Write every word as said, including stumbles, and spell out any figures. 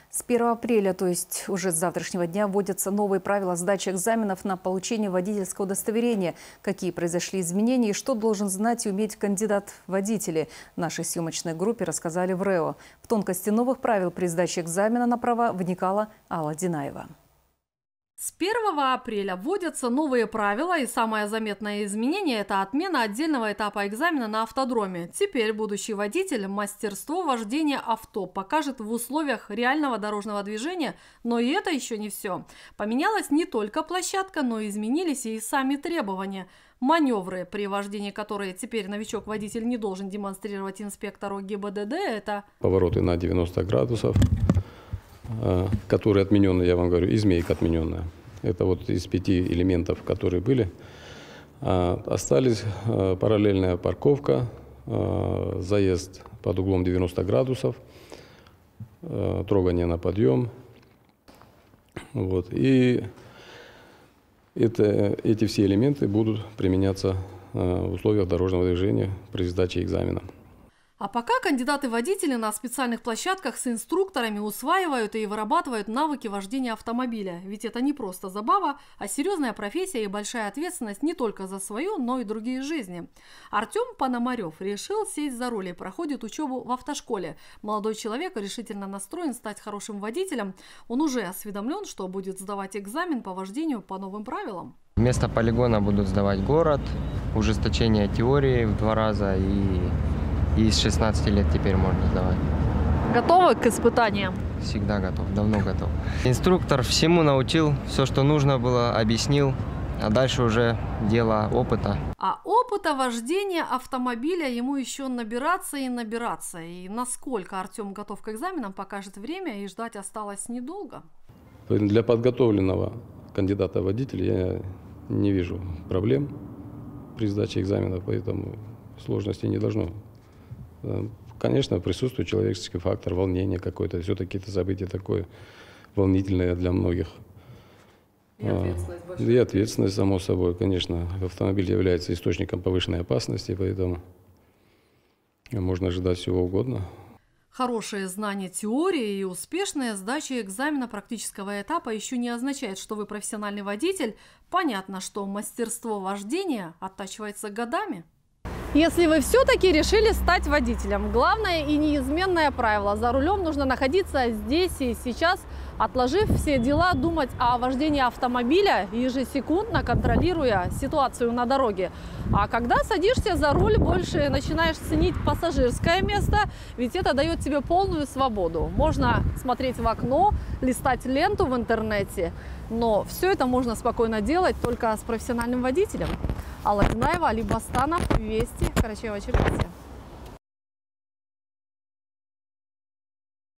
С первого апреля, то есть уже с завтрашнего дня, вводятся новые правила сдачи экзаменов на получение водительского удостоверения. Какие произошли изменения и что должен знать и уметь кандидат в водители, в нашей съемочной группе рассказали в РЭО. В тонкости новых правил при сдаче экзамена на права вникала Алла Динаева. С первого апреля вводятся новые правила, и самое заметное изменение – это отмена отдельного этапа экзамена на автодроме. Теперь будущий водитель мастерство вождения авто покажет в условиях реального дорожного движения, но и это еще не все. Поменялась не только площадка, но и изменились и сами требования. Маневры, при вождении которые теперь новичок-водитель не должен демонстрировать инспектору ГИБДД – это повороты на девяносто градусов. Которые отменены, я вам говорю, и змейка отмененная. Это вот из пяти элементов, которые были. Остались параллельная парковка, заезд под углом девяносто градусов, трогание на подъем. Вот. И это, эти все элементы будут применяться в условиях дорожного движения при сдаче экзамена. А пока кандидаты-водители на специальных площадках с инструкторами усваивают и вырабатывают навыки вождения автомобиля. Ведь это не просто забава, а серьезная профессия и большая ответственность не только за свою, но и другие жизни. Артем Пономарев решил сесть за руль и проходит учебу в автошколе. Молодой человек решительно настроен стать хорошим водителем. Он уже осведомлен, что будет сдавать экзамен по вождению по новым правилам. Вместо полигона будут сдавать город, ужесточение теории в два раза и... И с шестнадцати лет теперь можно сдавать. Готовы к испытаниям? Всегда готов, давно готов. Инструктор всему научил, все, что нужно было, объяснил, а дальше уже дело опыта. А опыта вождения автомобиля ему еще набираться и набираться. И насколько Артем готов к экзаменам, покажет время, и ждать осталось недолго. Для подготовленного кандидата в водителя я не вижу проблем при сдаче экзаменов, поэтому сложности не должно. Конечно, присутствует человеческий фактор, волнение какое-то, все-таки это событие такое волнительное для многих. И ответственность большая. И ответственность, само собой, конечно. Автомобиль является источником повышенной опасности, поэтому можно ожидать всего угодно. Хорошее знание теории и успешная сдача экзамена практического этапа еще не означает, что вы профессиональный водитель. Понятно, что мастерство вождения оттачивается годами. Если вы все-таки решили стать водителем, главное и неизменное правило – за рулем нужно находиться здесь и сейчас, отложив все дела, думать о вождении автомобиля, ежесекундно контролируя ситуацию на дороге. А когда садишься за руль, больше начинаешь ценить пассажирское место, ведь это дает тебе полную свободу. Можно смотреть в окно, листать ленту в интернете, но все это можно спокойно делать только с профессиональным водителем. Алла Динаева, Али Бастанов, Вести, Карачаево-Черкесия.